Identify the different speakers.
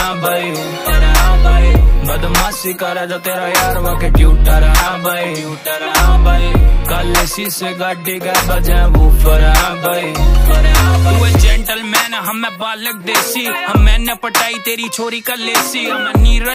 Speaker 1: हाँ भाई बदमाशी करे जो तेरा यार वाके ट्यूटर, हाँ भाई कल शीशे गाड़ी का बजे वूफर, हाँ भाई तू जेंटलमैन हम बालक देसी, हम मैंने पटाई तेरी छोरी का लेसी, हम नीरज